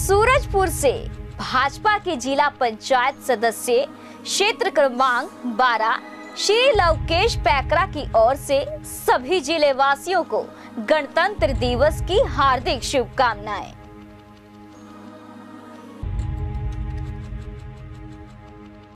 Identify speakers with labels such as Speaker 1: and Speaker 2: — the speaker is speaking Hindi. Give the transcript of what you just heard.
Speaker 1: सूरजपुर से भाजपा के जिला पंचायत सदस्य क्षेत्र क्रमांक 12 श्री लवकेश पैकरा की ओर से सभी जिले वासियों को गणतंत्र दिवस की हार्दिक शुभकामनाएं।